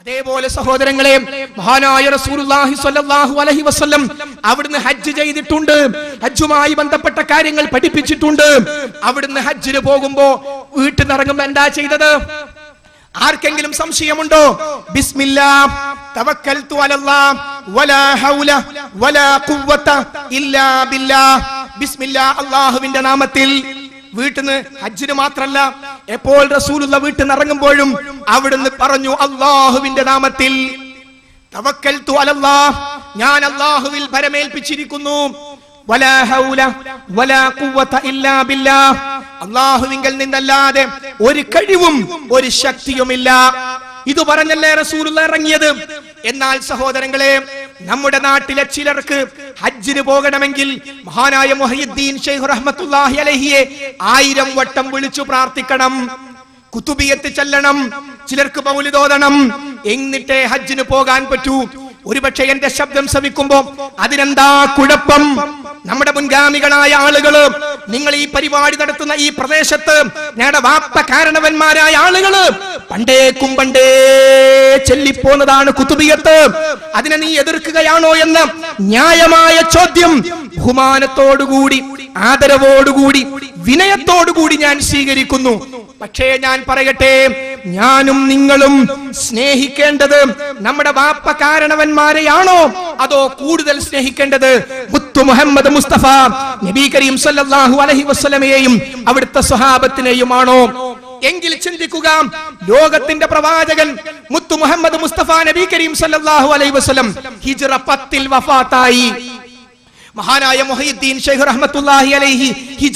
അതേപോലെ സഹോദരങ്ങളെ, മഹാനായ റസൂലുള്ളാഹി സ്വല്ലല്ലാഹു അലൈഹി വസല്ലം അവിടുന്ന് ഹജ്ജ് ചെയ്തിട്ടുണ്ട്, ഹജ്ജുമായി ബന്ധപ്പെട്ട കാര്യങ്ങൾ പഠിപ്പിച്ചിട്ടുണ്ട്. അവിടുന്ന് ഹജ്ജിന് പോകുമ്പോ വീട്ടിൽ നിന്ന് ഇറങ്ങുമ്പോ എന്താ ചെയ്തത്? ആർക്കെങ്കിലും സംശയമുണ്ടോ? ബിസ്മില്ലാഹ് തവക്കൽതു അലല്ലാഹ് വലാ ഹൗല വലാ ഖുവത ഇല്ലാ ബില്ലാഹ്. ബിസ്മില്ലാഹ്, അല്ലാഹുവിന്റെ നാമത്തിൽ. വീട്ടിന്ന് ഹജ്ജിന് മാത്രല്ല, എപ്പോൾ റസൂലുള്ള വീട്ടിൽ നിന്ന് ഇറങ്ങുമ്പോഴും അവിടുന്ന് പറഞ്ഞു അല്ലാഹുവിന്റെ നാമത്തിൽ. തവക്കൽതു അലല്ലാഹ്, ഞാൻ അല്ലാഹുവിൽ ഭരമേൽപ്പിച്ചിരിക്കുന്നു. വലാ ഹൗല വലാ ഖുവത ഇല്ലാ ബില്ലാഹ്, അല്ലാഹുവിങ്കൽ നിന്നല്ലാതെ ഒരു കഴിവും ഒരു ശക്തിയുമില്ല. ഇത് പറഞ്ഞല്ലേ റസൂലുള്ള ഇറങ്ങിയത്. എന്നാൽ സഹോദരങ്ങളെ, നമ്മുടെ നാട്ടിലെ ചിലർക്ക് ഹജ്ജിന് പോകണമെങ്കിൽ മഹാനായ മുഹയ്യിദ്ദീൻ ശൈഖ് റഹ്മത്തുള്ളാഹി അലൈഹിയെ 1000 വട്ടം വിളിച്ചു പ്രാർത്ഥിക്കണം, കുതുബിയത്ത് ചൊല്ലണം, ചിലർക്ക് മൗലിദ് ഓതണം, എന്നിട്ടേ ഹജ്ജിന് പോകാൻ പറ്റൂ. ഒരുപക്ഷെ എന്റെ ശബ്ദം ശ്രവിക്കുമ്പോ അതിനെന്താ കുഴപ്പം? നമ്മുടെ മുൻഗാമികളായ ആളുകള്, നിങ്ങൾ ഈ പരിപാടി നടത്തുന്ന ഈ പ്രദേശത്ത് ഞങ്ങളുടെ വാപ്പ കാരണവന്മാരായ ആളുകള് പണ്ടേക്കും പണ്ടേ ചൊല്ലിപ്പോന്നതാണ് കുതുബിയത്ത്. അതിനെ നീ എതിർക്കുകയാണോ എന്ന ന്യായമായ ചോദ്യം ബഹുമാനത്തോടുകൂടി, ആദരവോടുകൂടി, വിനയത്തോടുകൂടി ഞാൻ സ്വീകരിക്കുന്നു. പക്ഷേ ഞാൻ പറയട്ടെ, ഞാനും നിങ്ങളും സ്നേഹിക്കേണ്ടത് നമ്മുടെ വാപ്പ കാരണവന്മാരെയാണോ അതോ കൂടുതൽ സ്നേഹിക്കേണ്ടത് മുത്തു മുഹമ്മദ് മുസ്തഫ നബി കരീം സല്ലല്ലാഹു അലൈഹി വസല്ലമയെയും അവിടുത്തെ സ്വഹാബത്തിനെയുമാണോ? എങ്കിൽ ചിന്തിക്കുക, ലോകത്തിന്റെ പ്രവാചകൻ മുത്തു മുഹമ്മദ് മുസ്തഫ നബി കരീം സല്ലല്ലാഹു അലൈഹി വസല്ലം ഹിജ്റ 10 വഫാത്തായി. മഹാനായ മുഹയ്യിദ്ദീൻ ശൈഖ് റഹ്മത്തുള്ളാഹി അലൈഹി ഹിജ്റ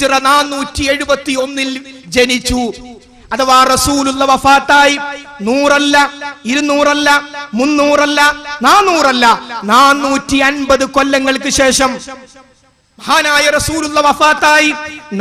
471 ജനിച്ചു. അഥവാ റസൂലുള്ള വഫാത്തായി 100 അല്ല, 200 അല്ല, 300 അല്ല, 400 അല്ല, 450 കൊല്ലങ്ങൾക്ക് ശേഷം മഹാനായ റസൂലുള്ള വഫാത്തായി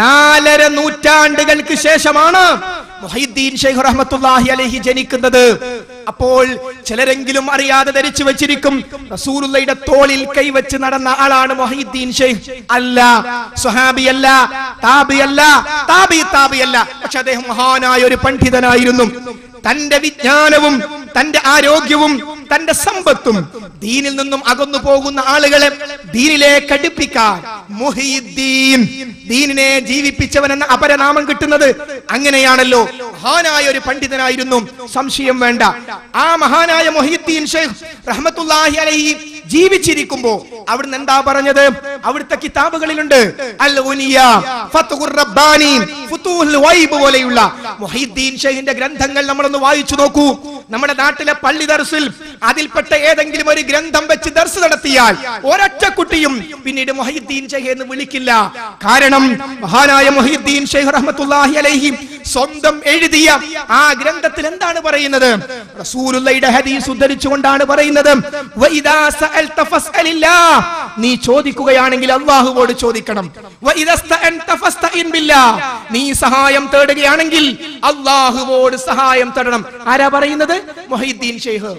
4.5 നൂറ്റാണ്ടുകൾക്ക് ശേഷമാണ് മുഹയ്യിദ്ദീൻ ശൈഖ് റഹ്മത്തുള്ളാഹി അലൈഹി ജനിക്കുന്നത്. അപ്പോൾ ചിലരെങ്കിലും അറിയാതെ ധരിച്ചു വെച്ചിരിക്കും റസൂലുള്ളയുടെ തോളിൽ കൈവച്ച് നടന്ന ആളാണ് മുഹയ്യിദ്ദീൻ ശൈഖ്. അല്ല, സ്വഹാബിയല്ല, താബിയല്ല, താബിയല്ല. പക്ഷെ അദ്ദേഹം മഹാനായ ഒരു പണ്ഡിതനായിരുന്നു. തന്റെ വിജ്ഞാനവും തന്റെ ആരോഗ്യവും തന്റെ സമ്പത്തും ദീനിൽ നിന്നും അകന്നു പോകുന്ന ആളുകളെ ദീനിലേക്ക് അടുപ്പിക്കാൻ മുഹയ്യിദ്ദീൻ, ദീനിനെ ജീവിപ്പിച്ചവൻ എന്ന അപരനാമം കിട്ടുന്നത് അങ്ങനെയാണല്ലോ. മഹാനായ ഒരു പണ്ഡിതനായിരുന്നു, സംശയം വേണ്ട. ആ മഹാനായ മുഹയ്യിദ്ദീൻ ശൈഖ് റഹ്മത്തുള്ളാഹി അലൈഹി ജീവിച്ചിരിക്കുമ്പോ അവിടുന്ന് എന്താ പറഞ്ഞത്? അവിടുത്തെ കിതാബുകളിലുണ്ട് അൽ ഉനിയ, ഫത്ഹുർ റബ്ബാനി, ഫുതൂഹുൽ വൈബ് പോലെയുള്ള മുഹയ്യിദ്ദീൻ ശൈഖിന്റെ ഗ്രന്ഥങ്ങൾ നമ്മളൊന്ന് വായിച്ചു നോക്കൂ. നമ്മുടെ നാട്ടിലെ പള്ളി ദർസിൽ അതിൽപ്പെട്ട ഏതെങ്കിലും ഒരു ഗ്രന്ഥം വെച്ച് ദർസ് നടത്തിയാൽ ഒരൊറ്റ കുട്ടിയും പിന്നീട് മുഹയ്യിദ്ദീൻ ശൈഖ് എന്ന് വിളിക്കില്ല. കാരണം മഹാനായ മുഹയ്യിദ്ദീൻ ശൈഖ് റഹ്മത്തുള്ളാഹി അലൈഹി സ്വന്തം എഴുതിയ ആ ഗ്രന്ഥത്തിൽ എന്താണ് പറയുന്നത്? റസൂലുള്ളാഹിയുടെ ഹദീസ് ഉദ്ധരിച്ചുകൊണ്ടാണ് പറയുന്നത്, വഇദാ സഅൽത ഫസ്അലില്ലാഹ്, നീ ചോദിക്കുകയാണെങ്കിൽ അല്ലാഹുവോട് ചോദിക്കണം. വഇദസ്തഅൻത ഫസ്തഇൻ ബില്ലാഹ്, നീ സഹായം തേടുകയാണെങ്കിൽ അല്ലാഹുവോട് സഹായം തേടണം. ആരാ പറയുന്നത്? മുഹയ്യിദ്ദീൻ ശൈഖ്.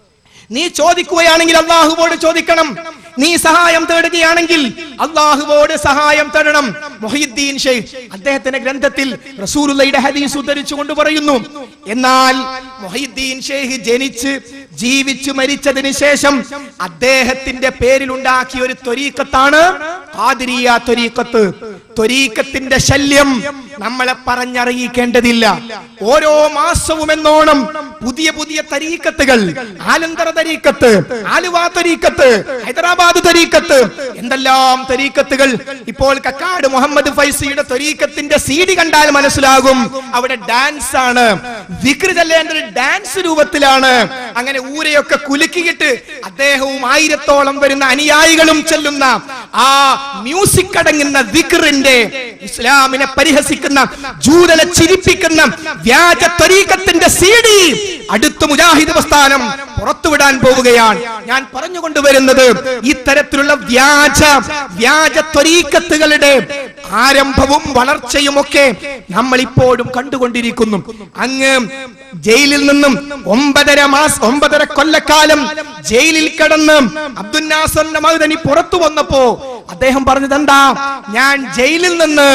നീ ചോദിക്കുകയാണെങ്കിൽ അല്ലാഹുവോട് ചോദിക്കണം, നീ സഹായം തേടുകയാണെങ്കിൽ അല്ലാഹുവോട് സഹായം തേടണം. മുഹയ്യിദ്ദീൻ ശൈഖ് അദ്ദേഹത്തിന്റെ ഗ്രന്ഥത്തിൽ റസൂലുള്ളാഹിയുടെ ഹദീസ് ഉദ്ധരിച്ചുകൊണ്ട് പറയുന്നു. എന്നാൽ മുഹയ്യിദ്ദീൻ ശൈഖ് ജനിച്ച് ജീവിച്ചു മരിച്ചതിന് ശേഷം അദ്ദേഹത്തിന്റെ പേരിൽ ഉണ്ടാക്കിയ ഒരു ത്വരീഖത്താണ് ഖാദിരിയ ത്വരീഖത്ത്. ത്വരീഖത്തിന്റെ ശല്യം നമ്മളെ പറഞ്ഞറിയിക്കേണ്ടതില്ല. ഓരോ മാസവും എന്നോണം പുതിയ പുതിയ തരീഖത്തുകൾ, ആലന്തര തരീഖത്ത്, ആലുവ തരീഖത്ത്, ഹൈദരാബാദ് തരീഖത്ത്, എന്തെല്ലാം തരീഖത്തുകൾ. ഇപ്പോൾ കക്കാട് മുഹമ്മദ് ഫൈസിയുടെ തരീഖത്തിന്റെ CD കണ്ടാൽ മനസ്സിലാകും അവിടെ ഡാൻസ് ആണ്, ദിക്ർ ചൊല്ലേണ്ടത് ഡാൻസ് രൂപത്തിലാണ്. അങ്ങനെ ഊരെയൊക്കെ കുലുക്കിയിട്ട് അദ്ദേഹവും 1000-ഓളം വരുന്ന അനുയായികളും ചെല്ലുന്ന ആ മ്യൂസിക് അടങ്ങുന്ന ദിക്റിന്റെ, ഇസ്ലാമിനെ പരിഹസിക്കുന്ന, ജൂതനെ ചിരിപ്പിക്കുന്ന വ്യാജ ത്വരീഖത്തിന്റെ CD അടുത്ത മുജാഹിദ് പ്രസ്ഥാനം പുറത്തുവിടാൻ പോവുകയാണ്. ഞാൻ പറഞ്ഞുകൊണ്ടുവരുന്നത് ഇത്തരത്തിലുള്ള വ്യാജ ത്വരീഖത്തുകളുടെ ആരംഭവും വളർച്ചയും ഒക്കെ നമ്മൾ ഇപ്പോഴും കണ്ടുകൊണ്ടിരിക്കുന്നു. അങ്ങ് ജയിലിൽ നിന്നും 9.5 കൊല്ലക്കാലം ജയിലിൽ കിടന്ന് അബ്ദുൽ നാസർ മഅ്ദനി പുറത്തു വന്നപ്പോ അദ്ദേഹം പറഞ്ഞത് എന്താ? ഞാൻ ജയിലിൽ നിന്ന്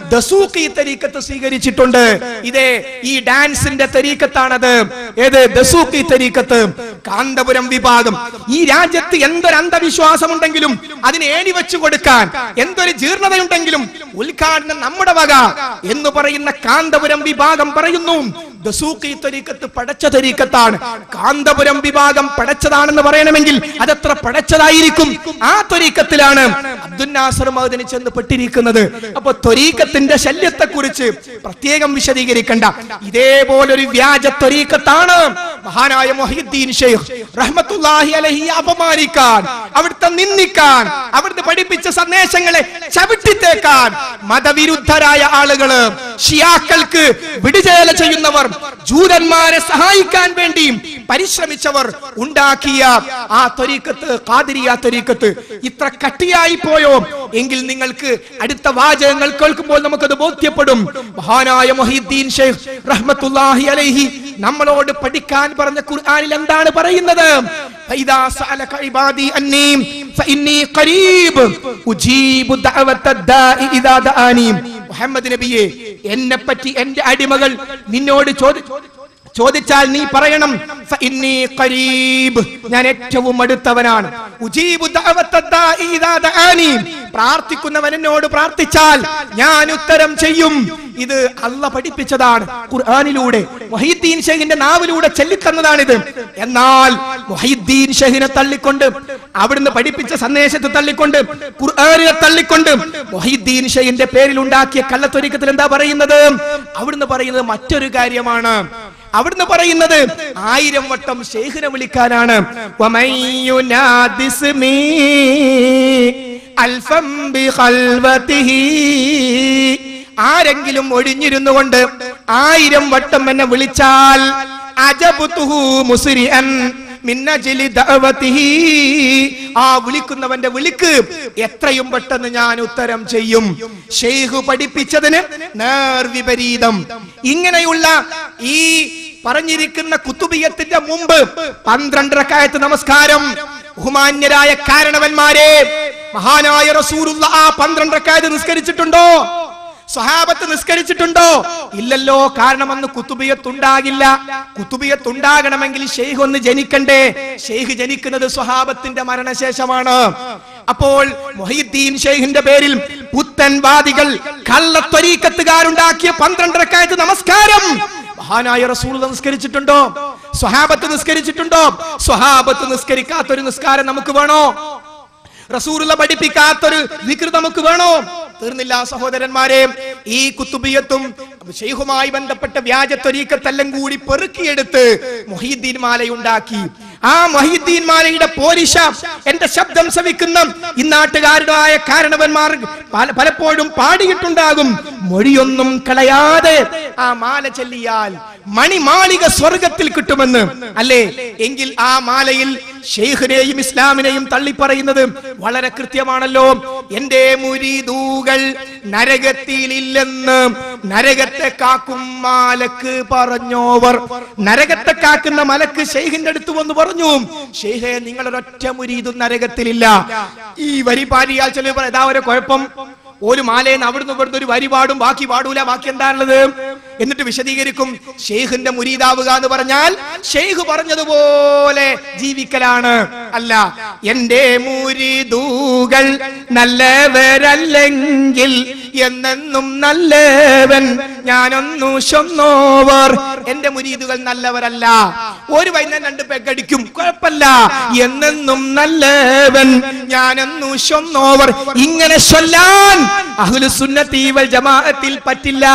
ദസൂഖി തരീഖത്ത് സ്വീകരിച്ചിട്ടുണ്ട്. ഇതേ ഈ ഡാൻസിന്റെ തരീഖത്താണത്. ഏത്? ദസൂഖി തരീഖത്ത്, കാന്തപുരം വിഭാഗം. ഈ രാജ്യത്ത് എന്തൊരു അന്ധവിശ്വാസമുണ്ടെങ്കിലും അതിനെ ഏണി വെച്ചു കൊടുക്കാൻ, എന്തൊരു ജീർണതയുണ്ടെങ്കിലും ഉദ്ഘാടനം നമ്മുടെ വക എന്ന് പറയുന്ന കാന്തപുരം വിഭാഗം പറയുന്നു ദസൂഖി തരീഖത്ത് പടച്ച തരീഖത്താണ്. കാന്തപുരം വിഭാഗം പടച്ചതാണെന്ന് പറയണമെങ്കിൽ അതെത്ര പടച്ചതായിരിക്കും? ആ തരീഖത്തിലാണ് അബ്ദുൽ നാസർ മഅ്ദനി ചെന്ന് പെട്ടിരിക്കുന്നത്. അപ്പൊ തരീഖത്തിന്റെ ശല്യത്തെ കുറിച്ച് പ്രത്യേകം വിശദീകരിക്കണ്ട. ഇതേപോലൊരു വ്യാജ തരീഖത്താണ് മഹാനായ മുഹയ്യിദ്ദീൻ ശൈഖ് റഹ്മത്തുള്ളാഹി അലൈഹി അപമാനിക്കാൻ, അവിടുത്തെ നിന്ദിക്കാൻ, അവിടുത്തെ പഠിപ്പിച്ച സന്ദേശങ്ങളെ ചവിട്ടിത്തേക്കാൻ മതവിരുദ്ധരായ ആളുകള്, ഷിയാക്കൾക്ക് വിടുചേല ചെയ്യുന്നവർ, ജൂതന്മാരെ സഹായിക്കാൻ വേണ്ടി പരിശ്രമിച്ചവർ ഉണ്ടാക്കിയ ആ തരീഖത്ത്, ഖാദിരിയ തരീഖത്ത് ഇത്ര കട്ടിയായി പോയോ എങ്കിൽ നിങ്ങൾക്ക് അടുത്ത വാചകങ്ങൾ കേൾക്കുമ്പോൾ നമുക്കത് ബോധ്യപ്പെടും. മഹാനായ മുഹയ്യിദ്ദീൻ ശൈഖ് റഹ്മത്തുള്ളാഹി അലൈഹി നമ്മളോട് പഠിക്കാൻ പറഞ്ഞ ഖുർആനിൽ എന്താണ് പറയുന്നത്? ഫൈദാ സഅലക ഇബാദി അന്നി ഫഇന്നി ഖരീബ് ഉജീബു ദഅവത ദാഇ ഇദാ ദആനി. മുഹമ്മദ് നബിയെ, എന്നെ പറ്റി എന്റെ അടിമകൾ നിന്നോട് ചോദിച്ചാൽ നീ പറയണം ഫഇന്നി ഖരീബ്, ഞാൻ ഏറ്റവും അടുത്തവനാണ്. ഉജീബു ദഅവത ദാഇ ഇദാ ദആനി, പ്രാർത്ഥിക്കുന്നവൻ എന്നോട് പ്രാർത്ഥിച്ചാൽ ഞാൻ ഉത്തരം ചെയ്യും. ഇത് അല്ലാഹ് പഠിപ്പിച്ചതാണ് ഖുർആനിലൂടെ, മുഹയ്യിദ്ദീൻ ശൈഖിന്റെ നാവിലൂടെ ചൊല്ലിത്തന്നതാണിത്. എന്നാൽ മുഹയ്യിദ്ദീൻ ശൈഖിനെ തള്ളിക്കൊണ്ട്, അവിടുന്ന് പഠിപ്പിച്ച സന്ദേശത്തെ തള്ളിക്കൊണ്ട്, ഖുർആനിനെ തള്ളിക്കൊണ്ട് മുഹയ്യിദ്ദീൻ ശൈഖിന്റെ പേരിൽ ഉണ്ടാക്കിയ കള്ളത്വരീഖത്തിൽ എന്താ പറയുന്നത്? അവിടുന്ന് പറയുന്നത് മറ്റൊരു കാര്യമാണ്. അവിടുന്ന് പറയുന്നത് 1000 വട്ടം ശൈഖിനെ വിളിക്കാനാണ്. ആരെങ്കിലും ഒഴിഞ്ഞിരുന്നു കൊണ്ട് 1000 വട്ടം എന്നെ വിളിച്ചാൽ അജബുതുഹു മുസ്രിഅൻ മിൻ അജ്ലി ദഅവതിഹി, ആ വിളിക്കുന്നവന്റെ വിളിക്ക് എത്രയും പെട്ടെന്ന് ഞാൻ ഉത്തരം ചെയ്യും. ശൈഖ് പഠിപ്പിച്ചതിന് നേർവിപരീതം. ഇങ്ങനെയുള്ള ഈ പറഞ്ഞിരിക്കുന്ന കുത്തുബിയത്തിന്റെ മുമ്പ് 12 റക്അത്ത് നമസ്കാരം, ബഹുമാന്യരായ കാരണവന്മാരെ, മഹാനായ റസൂലുള്ളാഹി ആ 12 റക്അത്ത് നിസ്കരിച്ചിട്ടുണ്ടോ? സ്വഹാബത്ത് നിസ്കരിച്ചിട്ടുണ്ടോ? ഇല്ലല്ലോ. കാരണം അന്ന് കുത്തുബിയത്തുണ്ടാകില്ല. കുത്തുബിയത്തുണ്ടാകണമെങ്കിൽ ശൈഖ് ഒന്ന് ജനിക്കണ്ടേ. ശൈഖ് ജനിക്കുന്നത് സ്വഹാബത്തിന്റെ മരണശേഷമാണ്. അപ്പോൾ മുഹയ്യിദ്ദീൻ ശൈഖിന്റെ പേരിൽ പുത്തൻവാദികൾ, കള്ളത്വരീഖത്തുകാരുണ്ടാക്കിയ 12 റക്അത്ത് നമസ്കാരം മഹാനായ റസൂൽ നിസ്കരിച്ചിട്ടുണ്ടോ? സ്വഹാബത്ത് നിസ്കരിച്ചിട്ടുണ്ടോ? സ്വഹാബത്ത് നിസ്കരിക്കാത്തൊരു നിസ്കാരം നമുക്ക് വേണോ? റസൂലുള്ള പഠിപ്പിക്കാത്തൊരു ദിക്ർ നമുക്ക് വേണോ? തീർന്നില്ല സഹോദരന്മാരെ. ഈ കുത്തുബിയത്തും ശൈഖുമായി ബന്ധപ്പെട്ട വ്യാജ ത്വരീഖത്തെല്ലാം കൂടി പെറുക്കിയെടുത്ത് മുഹയ്യിദ്ദീൻ മാലയുണ്ടാക്കി. ആ മുഹയ്യിദ്ദീൻ മാലയുടെ പോരിശ എന്റെ ശബ്ദം ശ്രവിക്കുന്ന ഇന്നാട്ടുകാരുടെയായ കാരണവന്മാർ പലപ്പോഴും പാടിയിട്ടുണ്ടാകും. മൊഴിയൊന്നും കളയാതെ ആ മാല ചൊല്ലിയാൽ മണിമാളിക സ്വർഗത്തിൽ കിട്ടുമെന്ന്. അല്ലേ? എങ്കിൽ ആ മാലയിൽ ശൈഖിനെയും ഇസ്ലാമിനെയും തള്ളിപ്പറയുന്നത് വളരെ കൃത്യമാണല്ലോ. എന്റെ മുരീദുകൾ നരകത്തിലില്ലെന്ന് നരകത്തെ കാക്കും മലക്ക് പറഞ്ഞോവർ. നരകത്തെ കാക്കുന്ന മലക്ക് ശൈഖിന്റെ അടുത്ത് വന്ന് പറഞ്ഞു, ശൈഖേ, നിങ്ങളൊരൊറ്റ മുരീദും നരകത്തിലില്ല. ഈ വരി പാടിയാൽ ചില ഏതാ ഒരു കുഴപ്പം? ഒരു മാലയെന്ന് അവിടുന്ന് ഇവിടുന്ന് ഒരു വരി പാടും, ബാക്കി പാടൂല. ബാക്കി എന്താണുള്ളത്? എന്നിട്ട് വിശദീകരിക്കും. ശൈഖിന്റെ മുരീദാവുക എന്ന് പറഞ്ഞാൽ ശൈഖ് പറഞ്ഞതുപോലെ ജീവിക്കലാണ്. അല്ല, എന്റെ മുരീദുകൾ നല്ലവരല്ലെങ്കിൽ എന്നെന്നും നല്ലവൻ ഞാനൊന്നു ചൊന്നോവർ. എന്റെ മുരീദുകൾ നല്ലവരല്ല, ഒരു വൈകുന്നേരം 2 പെഗടിക്കും, കുഴപ്പമില്ല. എന്നെന്നും നല്ലവൻ ഞാനൊന്നു ചൊന്നോവർ. ഇങ്ങനെ ചൊല്ലാൻ അഹ്ലുസുന്നത്തി വൽ ജമാഅത്തിൽ പറ്റില്ല.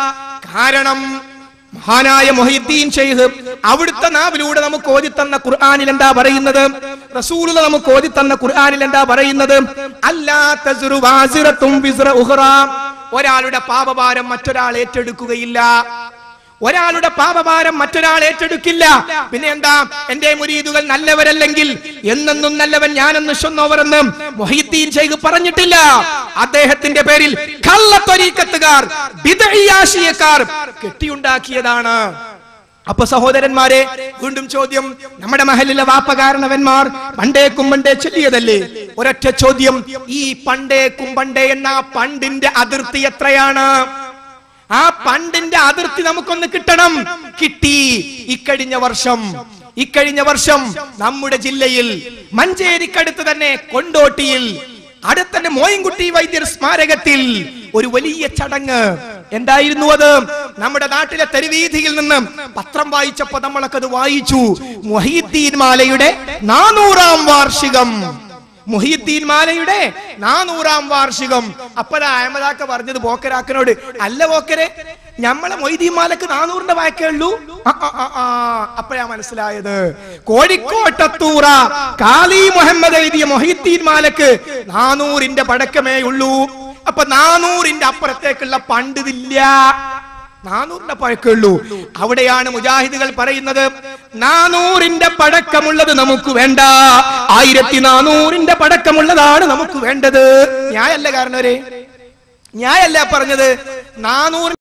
കാരണം മഹാനായ മുഹയ്യിദ്ദീൻ ശൈഖ് അവിടുത്തെ നാവിലൂടെ നമുക്ക് ഓതിത്തന്ന ഖുർആനിൽ എന്താ പറയുന്നത്? റസൂലുള്ളാഹി നമുക്ക് ഓതിത്തന്ന ഖുർആനിൽ എന്താ പറയുന്നത്? അല്ലാ തസ്റു വാസിറത്തും വിസ്റ ഉഖറ. ഒരാളുടെ പാപഭാരം മറ്റൊരാൾ ഏറ്റെടുക്കുകയില്ല. ഒരാളുടെ പാപഭാരം മറ്റൊരാൾ ഏറ്റെടുക്കില്ല. പിന്നെ എന്താ? എന്റെ മുരീദുകൾ നല്ലവരല്ലെങ്കിൽ എന്നെന്നും നല്ലവൻ ഞാനെന്ന് ചൊന്നോവരെന്ന് മുഹയ്യിദ്ദീൻ ശൈഖ് പറഞ്ഞിട്ടില്ല. അദ്ദേഹത്തിന്റെ പേരിൽ കള്ളത്വരീഖത്തുകാർ, ബിദ്അയാശിയക്കാർ കെട്ടിയുണ്ടാക്കിയതാണ്. അപ്പൊ സഹോദരന്മാരെ, വീണ്ടും ചോദ്യം. നമ്മുടെ മഹലിലെ വാപ്പകാരണവന്മാർ പണ്ടേ ചൊല്ലിയതല്ലേ? ഒരൊറ്റ ചോദ്യം, ഈ പണ്ടേ കുമ്പണ്ടേ എന്ന പണ്ടിന്റെ അതിർത്തി എത്രയാണ്? ആ പണ്ടിന്റെ അതിർത്തി നമുക്കൊന്ന് കിട്ടണം. കിട്ടി. ഇക്കഴിഞ്ഞ വർഷം നമ്മുടെ ജില്ലയിൽ മഞ്ചേരിക്കടുത്ത് തന്നെ കൊണ്ടോട്ടിയിൽ അടുത്തന്നെ മോയിൻകുട്ടി വൈദ്യർ സ്മാരകത്തിൽ ഒരു വലിയ ചടങ്ങ്. എന്തായിരുന്നു അത്? നമ്മുടെ നാട്ടിലെ തെരുവീഥിയിൽ നിന്ന് പത്രം വായിച്ചപ്പോ നമ്മളൊക്കെ അത് വായിച്ചു. മുഹീദ്ദീൻ മാലയുടെ 400-ാം വാർഷികം. മുഹീദ്ദീൻ മാലയുടെ 400-ാം വാർഷികം. അപ്പഴാ അഹമ്മദാക്ക പറഞ്ഞത് ബോക്കരാക്കനോട്, അല്ല ബോക്കരെ, നമ്മളെ മൊയ്തീൻ മാലക്ക് 400-ന്റെ വാക്കേ ഉള്ളൂ. അപ്പഴാ മനസ്സിലായത് കോഴിക്കോട്ടത്തൂറ കാളി മുഹമ്മദ് എഴുതിയ മുഹീദ്ദീൻ മാലക്ക് 400-ന്റെ പഴക്കമേ ഉള്ളൂ. അപ്പൊ 400-ന്റെ അപ്പുറത്തേക്കുള്ള പണ്ടിതില്ല. 400-ന്റെ പഴക്കമുള്ളൂ. അവിടെയാണ് മുജാഹിദുകൾ പറയുന്നത്, 400-ന്റെ പഴക്കമുള്ളത് നമുക്ക് വേണ്ട, 1400-ന്റെ പഴക്കമുള്ളതാണ് നമുക്ക് വേണ്ടത്. ഞായല്ല കാരണവരെ, ഞായല്ല പറഞ്ഞത്. 400